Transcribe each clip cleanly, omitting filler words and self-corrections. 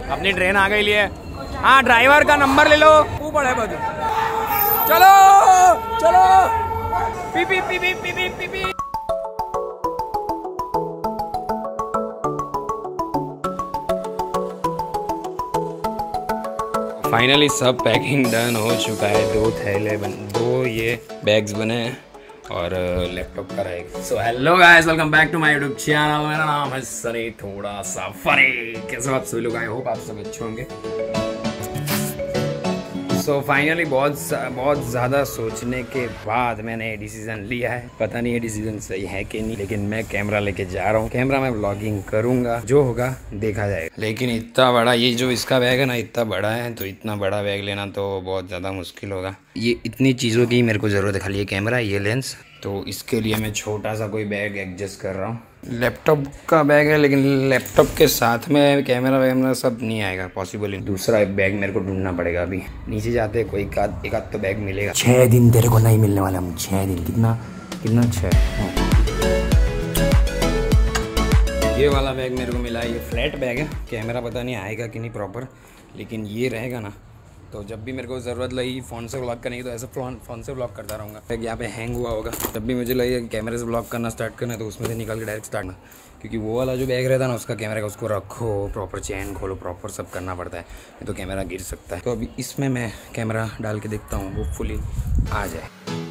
अपनी ट्रेन आ गई लिए। हाँ ड्राइवर का नंबर ले लो। ऊपर है बस। चलो चलो पी पी पी पी पी पी पी। फाइनली सब पैकिंग डन हो चुका है। 2 थैले 2 ये बैग्स बने हैं और लैपटॉप का रहेगा। So hello guys, welcome back to my YouTube channel. मेरा नाम है सनी थोड़ा सा फनी। कैसे हो आप सभी लोग? आई होप आप सब अच्छे होंगे। सो फाइनली बहुत ज़्यादा सोचने के बाद मैंने ये डिसीज़न लिया है। पता नहीं ये डिसीज़न सही है कि नहीं, लेकिन मैं कैमरा लेके जा रहा हूँ। कैमरा में व्लॉगिंग करूँगा, जो होगा देखा जाएगा। लेकिन इतना बड़ा ये जो इसका बैग है ना, इतना बड़ा है, तो इतना बड़ा बैग लेना तो बहुत ज़्यादा मुश्किल होगा। ये इतनी चीज़ों की मेरे को ज़रूरत है, खाली ये कैमरा, ये लेंस, तो इसके लिए मैं छोटा सा कोई बैग एडजस्ट कर रहा हूँ। लैपटॉप का बैग है, लेकिन लैपटॉप के साथ में कैमरा वैमरा सब नहीं आएगा, पॉसिबल नहीं। दूसरा एक बैग मेरे को ढूंढना पड़ेगा। अभी नीचे जाते कोई एक आध तो बैग मिलेगा। 6 दिन तेरे को नहीं मिलने वाला। 6 दिन कितना 6। ये वाला बैग मेरे को मिला है। ये फ्लैट बैग है। कैमरा पता नहीं आएगा कि नहीं प्रॉपर, लेकिन ये रहेगा ना, तो जब भी मेरे को ज़रूरत लगी फ़ोन से व्लॉग करने की, तो ऐसे फ़ोन से व्लॉग करता रहूँगा। बैग यहाँ पे हैंग हुआ होगा, जब भी मुझे लगे कि कैमरे से व्लॉग करना स्टार्ट करना है, तो उसमें से निकाल के डायरेक्ट स्टार्ट ना, क्योंकि वो वाला जो बैग रहता है ना, उसका कैमरे का, उसको रखो, प्रॉपर चैन खोलो, प्रॉपर सब करना पड़ता है, नहीं तो कैमरा गिर सकता है। तो अभी इसमें मैं कैमरा डाल के देखता हूँ, होपफुली आ जाए।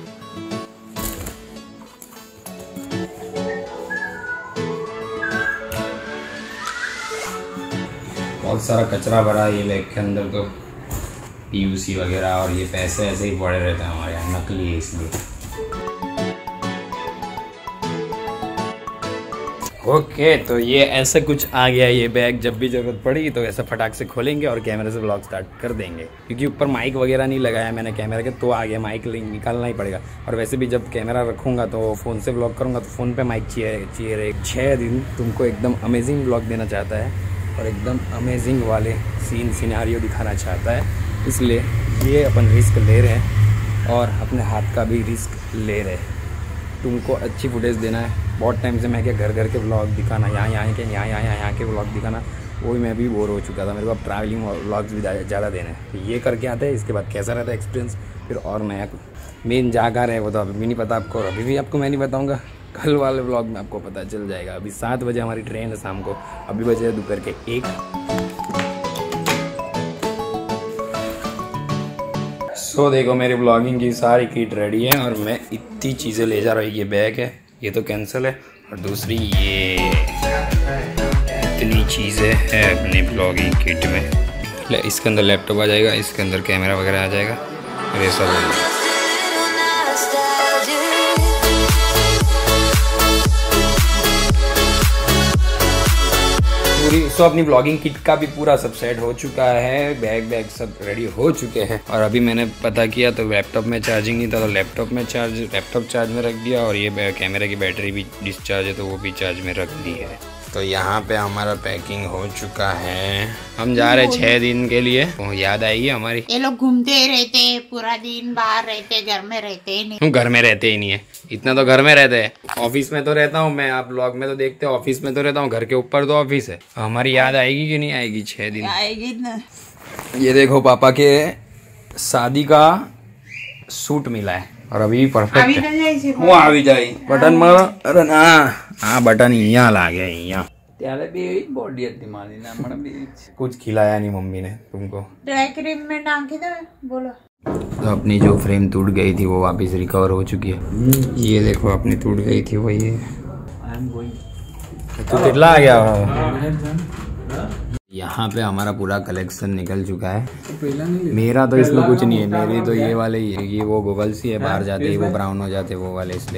बहुत सारा कचरा भरा है ये बैग के अंदर, तो पीयूसी वगैरह, और ये पैसे ऐसे ही पड़े रहते हैं हमारे यहाँ, नकली है इसलिए। ओके, तो ये ऐसा कुछ आ गया ये बैग। जब भी ज़रूरत पड़ेगी तो ऐसा फटाक से खोलेंगे और कैमरे से व्लॉग स्टार्ट कर देंगे, क्योंकि ऊपर माइक वगैरह नहीं लगाया मैंने कैमरे के, तो आ गया। माइक निकालना ही पड़ेगा, और वैसे भी जब कैमरा रखूँगा तो फ़ोन से व्लॉग करूँगा, तो फ़ोन पे माइक चाहिए। 6 दिन तुमको एकदम अमेजिंग व्लॉग देना चाहता है और एकदम अमेजिंग वाले सिनेरियो दिखाना चाहता है, इसलिए ये अपन रिस्क ले रहे हैं और अपने हाथ का भी रिस्क ले रहे हैं। तुमको अच्छी फुटेज देना है। बहुत टाइम से मैं क्या घर के व्लॉग दिखाना, यहाँ के व्लॉग दिखाना, वही मैं भी बोर हो चुका था। मेरे को अब ट्रैवलिंग व्लॉग्स भी ज़्यादा देना है। ये करके आते हैं, इसके बाद कैसा रहता है एक्सपीरियंस, फिर और नया मेन जगह रहे वो तो अभी भी नहीं पता आपको, अभी भी आपको मैं नहीं बताऊँगा। कल वाले व्लॉग में आपको पता चल जाएगा। अभी 7 बजे हमारी ट्रेन है शाम को, अभी बजे दोपहर के 1। सो देखो, मेरी ब्लॉगिंग की सारी किट रेडी है और मैं इतनी चीज़ें ले जा रहा हूँ। ये बैग है, ये तो कैंसिल है, और दूसरी ये इतनी चीज़ें हैं अपनी ब्लॉगिंग किट में। इसके अंदर लैपटॉप आ जाएगा, इसके अंदर कैमरा वगैरह आ जाएगा, और ये सब पूरी। सो अपनी ब्लॉगिंग किट का भी पूरा सब सेट हो चुका है। बैग सब रेडी हो चुके हैं, और अभी मैंने पता किया तो लैपटॉप में चार्जिंग नहीं था, तो लैपटॉप चार्ज में रख दिया, और ये कैमरे की बैटरी भी डिस्चार्ज है, तो वो भी चार्ज में रख दी है। तो यहाँ पे हमारा पैकिंग हो चुका है। हम जा रहे 6 दिन के लिए। तो याद आएगी हमारी। ये लोग घूमते रहते, पूरा दिन बाहर रहते, घर में रहते ही नहीं। हम घर में रहते ही नहीं है, इतना तो घर में रहते हैं। ऑफिस में तो रहता हूँ मैं, आप ब्लॉग में तो देखते हो, ऑफिस में तो रहता हूँ, घर के ऊपर तो ऑफिस है। हमारी याद आएगी कि नहीं आएगी 6 दिन? आएगी ना। ये देखो, पापा के शादी का सूट मिला है, और अभी परफेक्ट है। वो आ भी जाए बटन मारो। अरे ना, हाँ बटन यहाँ ला गया। यहाँ कुछ खिलाया नहीं मम्मी ने तुमको। ड्राई क्रीम में डाल दो, बोलो। तो अपनी जो फ्रेम टूट गई थी वो वापस रिकवर हो चुकी है। ये देखो, अपनी टूट गई थी वो। ये तो कितना आ गया। यहाँ पे हमारा पूरा कलेक्शन निकल चुका है। मेरा तो इसमें कुछ नहीं है, मेरी तो ये वाले ही है। ये वो गूगल सी है, बाहर जाते ही वो ब्राउन हो जाते वो वाले, इसलिए।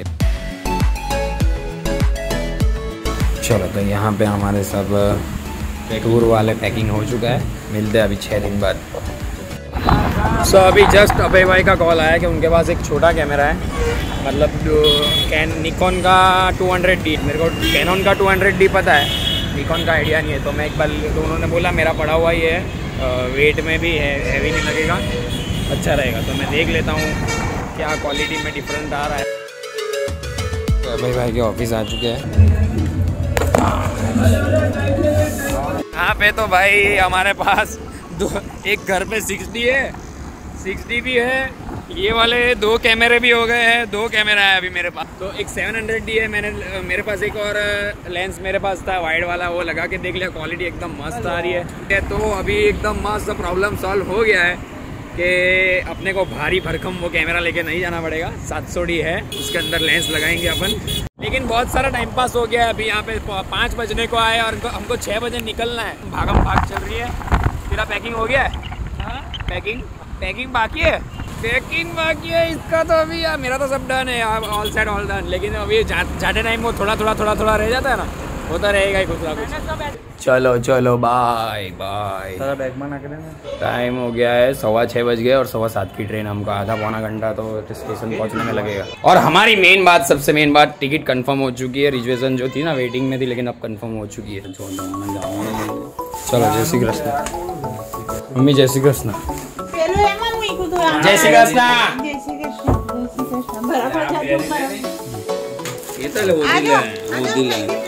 चलो, तो यहाँ पे हमारे सब टूर वाले पैकिंग हो चुका है। मिलते हैं अभी 6 दिन बाद। सो अभी जस्ट अभय भाई का कॉल आया कि उनके पास एक छोटा कैमरा है, मतलब निकॉन का 200D। मेरे को कैनन का 200D पता है, निकॉन का आइडिया नहीं है। तो मैं एक बार, तो उन्होंने बोला मेरा पड़ा हुआ ये है, वेट में भी है, हैवी नहीं लगेगा, अच्छा रहेगा। तो मैं देख लेता हूँ क्या क्वालिटी में डिफरेंट आ रहा है। तो अभय भाई के ऑफिस आ चुके हैं। यहाँ पे तो भाई हमारे पास एक घर पे 60 है, 60 भी है, ये वाले 2 कैमरे भी हो गए हैं, 2 कैमरा है अभी मेरे पास। तो एक 700D है, मेरे पास एक और लेंस मेरे पास था वाइड वाला, वो लगा के देख लिया, क्वालिटी एकदम मस्त आ रही है। तो अभी एकदम मस्त प्रॉब्लम सॉल्व हो गया है कि अपने को भारी भरकम वो कैमरा लेके नहीं जाना पड़ेगा। 700D है, उसके अंदर लेंस लगाएंगे अपन। लेकिन बहुत सारा टाइम पास हो गया है। अभी यहाँ पे 5 बजने को आए और हमको 6 बजे निकलना है। भागम भाग चल रही है। तेरा पैकिंग हो गया है? पैकिंग बाकी है? पैकिंग बाकी है इसका तो अभी यार। मेरा तो सब डन है यार, ऑल सेट ऑल डन। लेकिन अभी जाते टाइम वो थोड़ा रह जाता है ना, वो तो रहेगा ही कुछ ना कुछ। चलो बाय बाय। टाइम हो गया है 6:15 बज गए और 7:15 की ट्रेन। हमको आधा पौना घंटा तो स्टेशन पहुंचने में लगेगा। और हमारी सबसे मेन बात, टिकट कंफर्म हो चुकी है। रिजर्वेशन जो थी ना वेटिंग में थी, लेकिन अब कंफर्म हो चुकी है। चलो जय श्री कृष्ण मम्मी, जय श्री कृष्ण। जय श्री कृष्ण। ये तो वो दिल है।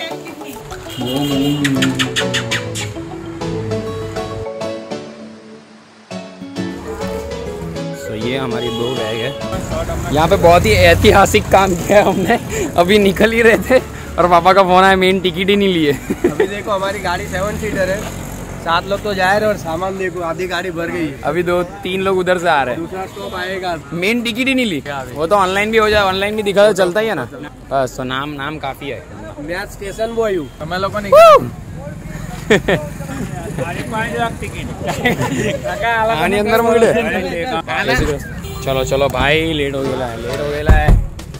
तो ये हमारी 2 बैग है। यहाँ पे बहुत ही ऐतिहासिक काम किया हमने। अभी निकल ही रहे थे और पापा का फोन आया, मेन टिकट ही नहीं लिए। अभी देखो हमारी गाड़ी 7 सीटर है, 7 लोग तो जा रहे हैं और सामान देखो आधी गाड़ी भर गई। अभी 2-3 लोग उधर से आ रहे हैं। दूसरा स्टॉप आएगा। मेन टिकट ही नहीं ली। वो तो ऑनलाइन भी हो जाए, ऑनलाइन भी दिखा तो चलता ही है ना। बस तो नाम काफी है। मैं स्टेशन बॉय हूँ। हमें लोगों ने अंदर मुगड़े। चलो भाई, लेट हो गया है।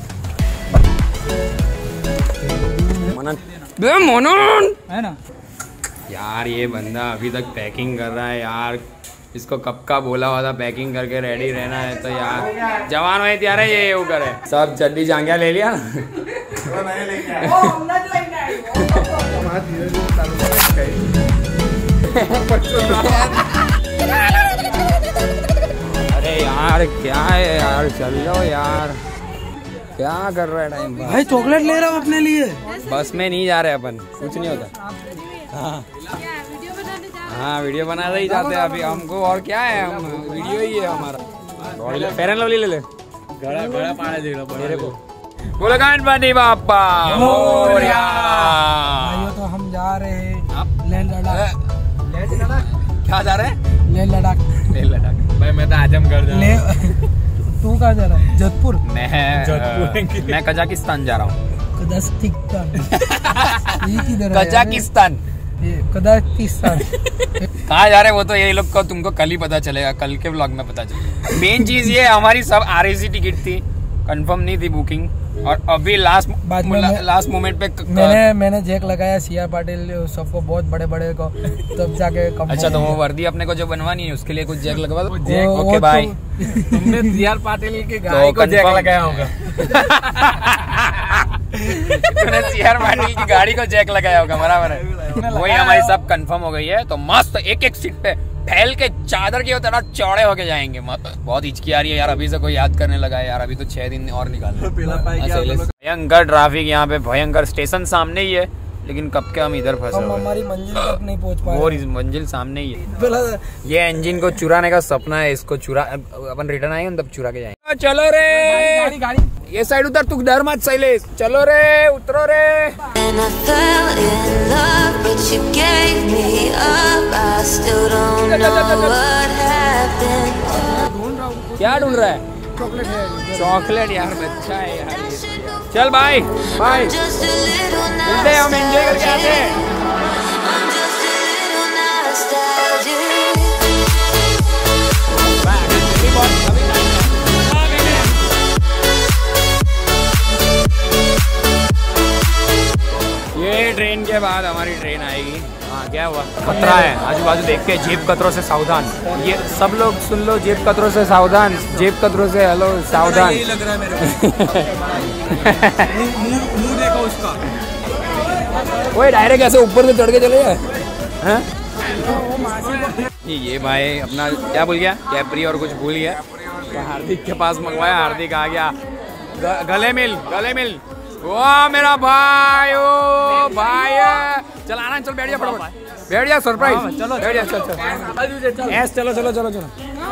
मनन है ना यार, ये बंदा अभी तक पैकिंग कर रहा है यार। इसको कब का बोला हुआ था पैकिंग करके रेडी रहना है। तो यार जवान हुए त्यार है, ये करे सब जल्दी जांगिया ले लिया। अरे यार क्या है यार, चल लो यार, क्या कर रहा है टाइम भाई? चॉकलेट ले रहा हूँ अपने लिए। बस में नहीं जा रहे अपन, कुछ नहीं होता। हाँ वीडियो बनाते ही जाते हैं अभी हमको। और क्या है, हम वीडियो ही है हमारा। फेयर एंड लवली ले ले। गड़ा पाड़े दे रहा मेरे को। बोलो गणपति बाप्पा मोरया। तो हम जा रहे हैं लेह लद्दाख। क्या जा रहे हैं? लेह लद्दाख। भाई मैं तो आजमगढ़ जा रहा हूँ। तू कहाँ जा रहा है? जोधपुर। मैं कजाकिस्तान जा रहा हूँ। कजाकिस्तान। कहाँ जा रहे वो तो ये लोग को तुमको कल ही पता चलेगा, कल के व्लॉग में पता चलेगा। मेन चीज ये हमारी सब RAC टिकट थी, कंफर्म नहीं थी बुकिंग। और अभी लास्ट मोमेंट पे मैंने जैक लगाया CR पाटिल सबको, बहुत बड़े को, तब जाके। अच्छा तो वो वर्दी अपने को जो बनवानी है उसके लिए कुछ जैक लगवा दो। Okay bye. तुमने CR पाटिल की गाड़ी को जैक लगाया होगा। तूने CR पाटिल की गाड़ी को जैक लगाया होगा, बराबर है। वही हमारी सब कंफर्म हो गई है। तो मस्त एक सीट पे फैल के चादर की तरह चौड़े होके जाएंगे। बहुत हिचकी आ रही है यार, अभी से कोई याद करने लगा है यार। अभी तो 6 दिन और निकालने। भयंकर ट्रैफिक यहाँ पे, भयंकर। स्टेशन सामने ही है, लेकिन कब के हम इधर फंसे हुए। हमारी मंजिल तक नहीं पहुँच पाए। वो मंजिल सामने ही है। ये इंजन को चुराने का सपना है। इसको अपन रिटर्न आएंगे तब चुरा के जाएंगे। चलो रे गाड़ी। ये साइड उतर, तू डर मत शैलेश। चलो रे, उतरो रे। क्या ढूंढ रहा है? चॉकलेट यार, अच्छा है यार। चल बाय बाय, मिलते हैं, हम एंजॉय करके आते हैं। ये ट्रेन के बाद हमारी ट्रेन आएगी। हाँ क्या हुआ? खतरा है, आजू बाजू देख के जेब कतरों से सावधान। ये सब लोग सुन लो, जेब कतरों से सावधान, जेब कतरों से हेलो सावधान। लग रहा है मेरे मुंह देखो उसका। वो डायरेक्ट ऐसे ऊपर से चढ़ के चले गए। ये भाई अपना क्या भूल गया? कैपरी और कुछ भूल गया। तो हार्दिक के पास मंगवाया, हार्दिक आ गया। गले मिल वाह मेरा भाई, ओ भाई चल आना, चल बैठ जा फटाफट, बैठ जा, सरप्राइज, चलो बैठ जा, चल चल यस, चलो चलो चलो चलो,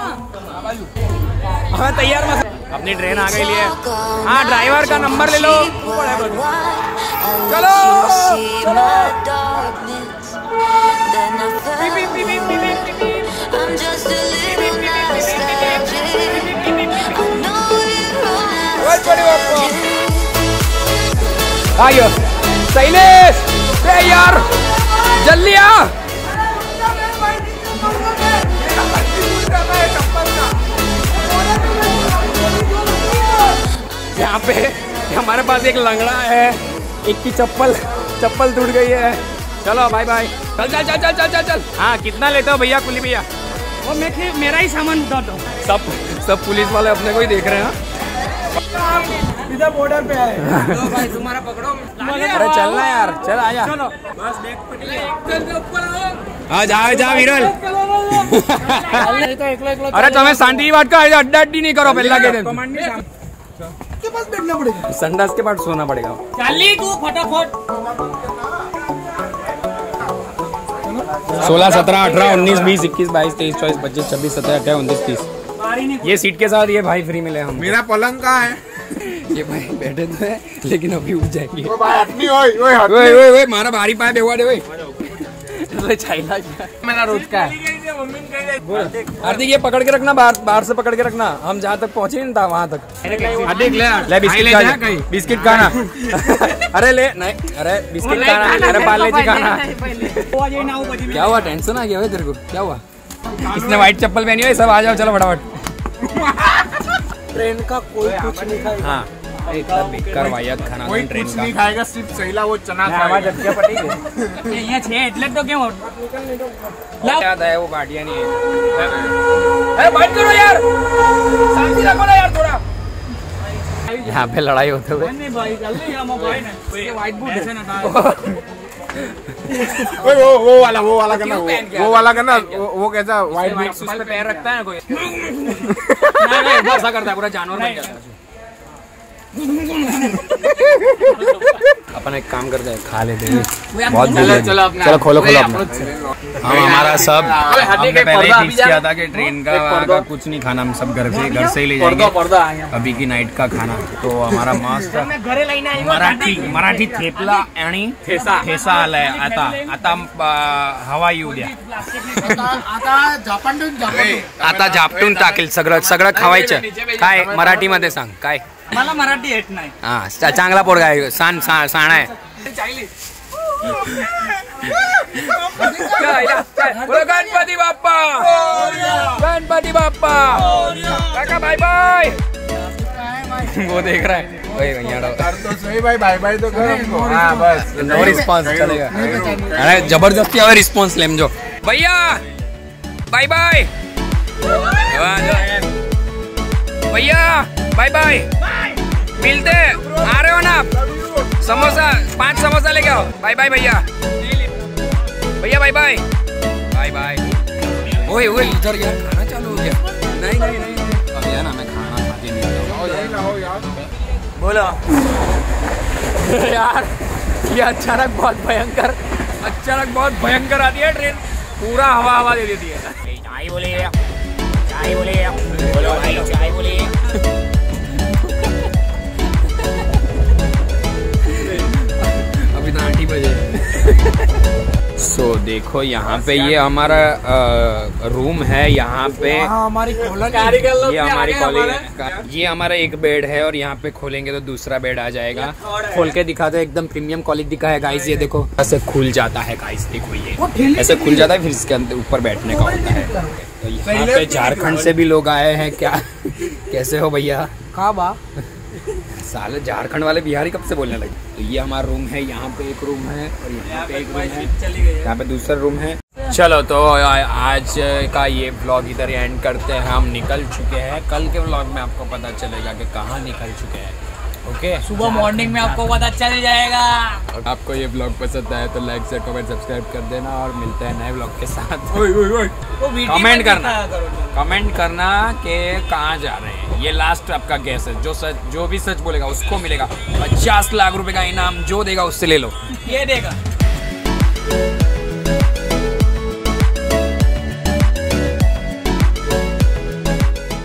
हाँ तैयार मत, अपनी ट्रेन आ गई लिए। हाँ ड्राइवर का नंबर ले लो, चलो चलो। आइयो शैलेश, यार जल्दी आ। यहाँ पे हमारे पास एक लंगड़ा है, एक की चप्पल टूट गई है। चलो बाय बाय, चल चल चल चल चल चल चल। हाँ कितना लेते हो भैया, कुली भैया? वो मेरा ही सामान उठा दो। सब पुलिस वाले अपने को ही देख रहे हैं। इधर बॉर्डर पे है। तो भाई तुम्हारा पकड़ो। अरे चलना यार, चल आजा। चलो बस देख जा जा विरल। तो अरे तुम्हें शांति की बात का अड्डा अड्डी नहीं करो पहला के दिन। के पास बैठना पड़ेगा, संडास के पास सोना पड़ेगा। चाली तू फटाफट। 16, 17, 18, 19, 20, 21, 22, 23, 24, 25, 26, 27, 28, 29, 30। ये सीट के साथ ये भाई फ्री मिले हम। मेरा पलंग कहाँ है? ये भाई बैठे तो है लेकिन अभी उठ जाएंगे। ओए मारा भारी पाए बेवा दे ओए। चाइला मेरा रोज का है। हार्दिक ये पकड़ के रखना, बाहर से पकड़ के रखना, हम जहाँ तक पहुँचे नहीं था वहाँ तक। हार्दिक ले बिस्किट खाना। अरे ले नहीं, अरे बिस्किट खाना, अरे पार्ले जी खाना। क्या हुआ, टेंशन आ गया तेरे को? क्या हुआ? इसने व्हाइट चप्पल पहनी है, सब आ जाओ चलो फटाफट। ट्रेन का कोई कुछ नहीं खाएगा। हाँ इतना बेकार वाहियात खाना कोई ट्रेन कुछ का। नहीं खाएगा, सिर्फ सैला वो चना खाएगा। અહીંયા છે એટલે તો કેમ याद है वो बाटिया नहीं है। अरे बात करो यार, शांति रखो ना यार थोड़ा। यहाँ पे लड़ाई होते हुए नहीं भाई जल्दी आमो भाई ने व्हाइट बोर्ड ऐसे ना वो वाला करना, वो कैसा व्हाइट शूज पे पैर रखता है ना कोई। नहीं ऐसा करता है, पूरा जानवर बन जाता है। अपन एक काम करते हैं, खा लेते हैं, बहुत चलो खोलो अपना। हम हमारा सब हमने पहले ही फिक्स किया था कि ट्रेन का कुछ नहीं खाना, हम सब घर से ही ले जाएंगे अभी की नाइट का खाना। तो हमारा मस्त मराठी थेपला आणि ठेसा आलाय आता हवा येऊ द्या, आता झापटून टाकेल सगळं खावायचं। काय मराठीमध्ये सांग काय? मला मराठी येत नाही। हा चांगला पोरगा आहे, साणा आहे। गणपती बाप्पा, गणपती बाप्पा, काका बाय बाय। वो देख रहा है भाई बाय बाय तो करो। हाँ बस नो रिस्पॉन्स चलेगा। अरे जबरदस्ती और रिस्पॉन्स ले जो भैया बाय बाय, भैया बाय बाय, मिलते आ रहे हो ना? समोसा 5 समोसा लेके आओ। बाय बाय भैया, भैया बाय बाय बाय बाय। ओए ओए इधर यार खाना चालू हो गया। नहीं अब यार मैं खाना खाते नहीं यार। बोलो यार, ये अचानक बहुत भयंकर आती है ट्रेन, पूरा हवा दे देती है। चाय बोले बोलो भाई, चाय बोले। अभी तो 8 ही बजे। सो देखो यहाँ पे ये हमारा रूम है, यहाँ पे हमारी ये हमारा एक बेड है और यहाँ पे खोलेंगे तो दूसरा बेड आ जाएगा। खोल के दिखाते हैं, एकदम प्रीमियम क्वालिटी का है गाइस। ये देखो ऐसे खुल जाता है गाइस, देखो ये ऐसे खुल जाता है, फिर इसके अंदर ऊपर बैठने का होता है। तो यहाँ पे झारखंड से भी लोग आए हैं क्या? कैसे हो भैया? साले झारखंड वाले बिहारी कब से बोलने लगे। तो ये हमारा रूम है, यहाँ पे एक रूम है और यहाँ पे एक रूम है, यहाँ पे दूसरा रूम है। चलो तो आज का ये व्लॉग इधर एंड करते हैं। हम निकल चुके हैं, कल के व्लॉग में आपको पता चलेगा कि कहाँ निकल चुके हैं। ओके, सुबह मॉर्निंग में आपको पता चल जाएगा। आपको ये व्लॉग पसंद आया तो लाइक शेयर कमेंट सब्सक्राइब कर देना और मिलते हैं नए व्लॉग के साथ। कमेंट करना कि कहाँ जा रहे हैं। ये लास्ट आपका गैस है, जो भी सच बोलेगा उसको मिलेगा 50 लाख रुपए का इनाम, जो देगा उससे ले लो। ये देगा